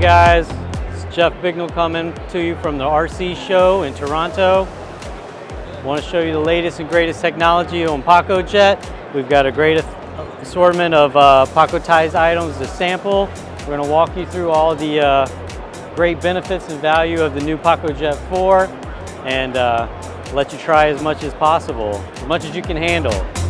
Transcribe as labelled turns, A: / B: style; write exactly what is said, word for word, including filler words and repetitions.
A: guys, it's Jeff Bignell coming to you from the R C show in Toronto. I want to show you the latest and greatest technology on Pacojet. We've got a great assortment of uh, Pacotized items to sample. We're going to walk you through all the uh, great benefits and value of the new Pacojet four and uh, let you try as much as possible, as much as you can handle.